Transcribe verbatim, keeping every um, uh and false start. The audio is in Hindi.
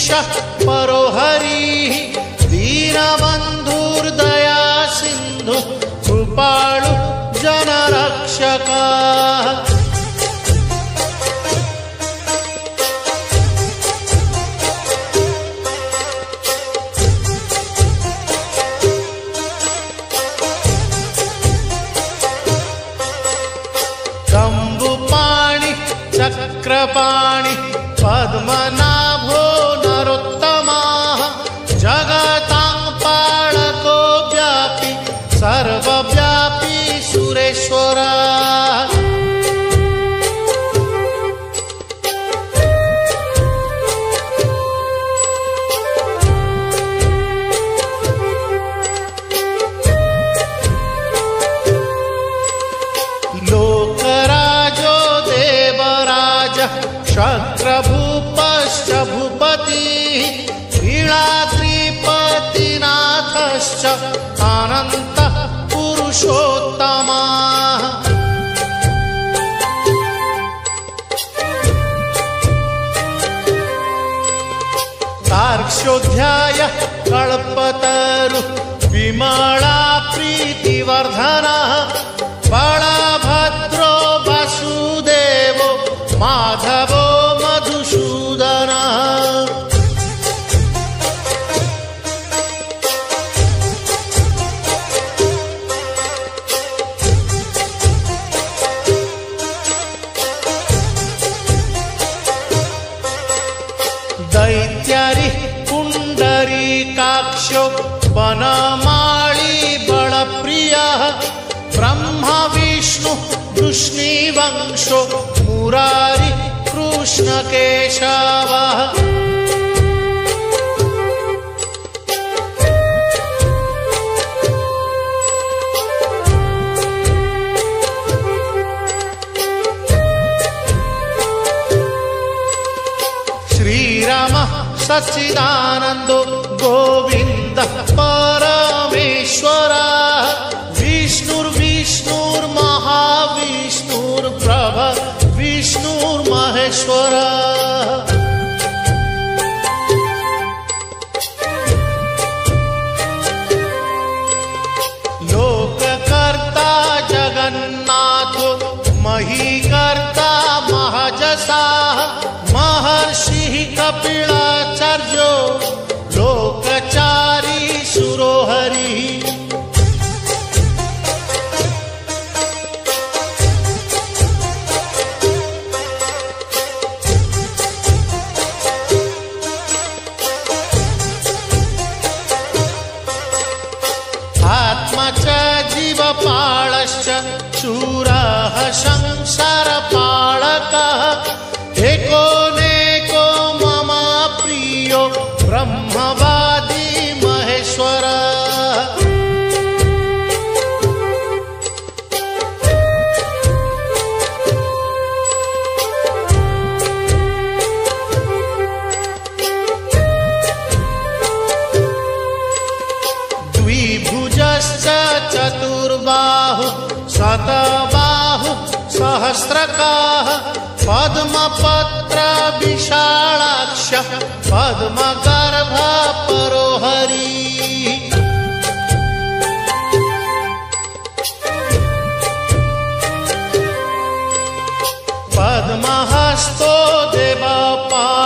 परो हरिः दीनबन्धुर्दया सिन्धु कृपाळु जनरक्षकः। कंबुपाणि चक्रपाणि पद्मनाभो नरोत्तमः जगतां पालको व्यापी सर्वव्यापी सुरेश्वरः। लोकराजो देवराज शक्रभूपश्च भूपतिः वीणाद्रिपतिनाथश्च अनन्तः पुरुषोत्तमः। तार्क्ष्योऽध्याय कल्पतरु विमला प्रीतिवर्धनः बलभद्रो वासुदेवो माधवो मधुसूदनः। दैत्यारि पुण्डरीकाक्षो वनमाली बलप्रियः ब्रह्मा विष्णु वृष्णिवंशो मुरारी कृष्णकेशवः। श्रीरामः सच्चिदानन्दो गोविन्दः परमेश्वरः विष्णुर्विष्णुर्महाविष्णुर्प्रभ विष्णुर्महेश्वरः। लोककर्ता जगन्नाथो महीकर्ता महजसाः महर्षिः कपिलाचार्यो लोकचारी सुरोहरिः। आत्मा च जीवपालश्च शूरः संसारपालकः एको नेको मम प्रियो ब्रह्मवादी महेश्वरः। द्विभुजश्च चतुर्बाहु शतबाहु सहस्रकाः पद्मपत्र विशालाक्ष पद्मगर्भ परो हरिः। पद्महस्तो देवपालो